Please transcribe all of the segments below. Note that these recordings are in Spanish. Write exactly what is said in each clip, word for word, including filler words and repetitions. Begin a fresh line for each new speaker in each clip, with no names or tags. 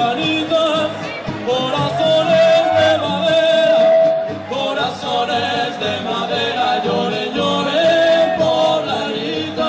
poblanitas, corazones de madera, corazones de madera, lloren, lloren, poblanitas.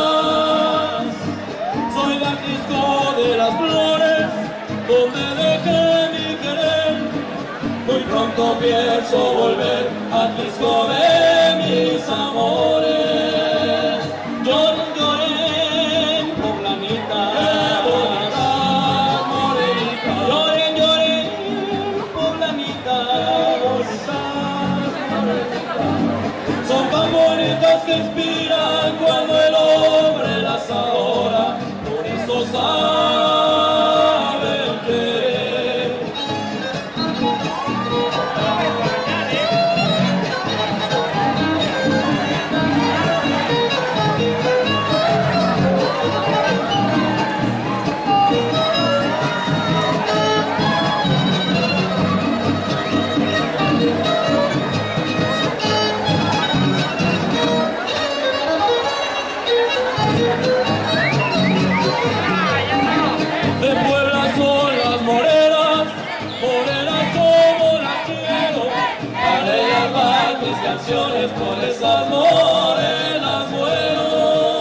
Soy de Atlisco de las Flores, donde dejé mi querer. Muy pronto pienso volver a Atlisco de mis amores. Lloren, lloren, poblanitas, bonitas, morenitas. Lloren, lloren, poblanitas, bonitas, morenitas. Son tan bonitas que inspiran cuando el hombre las adora. Por eso saben querer. De Puebla son las morenas, morenas como las quiero. Para ellas van mis canciones, por esas morenas muero.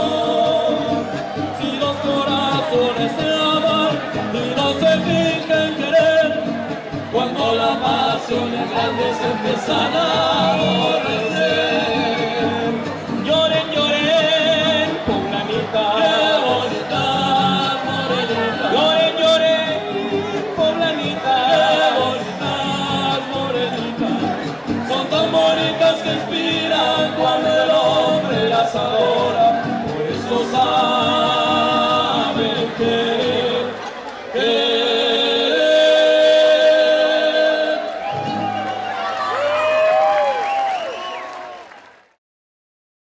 Si los corazones se aman y no se fingen querer, cuando la pasión es grande se empiezan a aborrecer.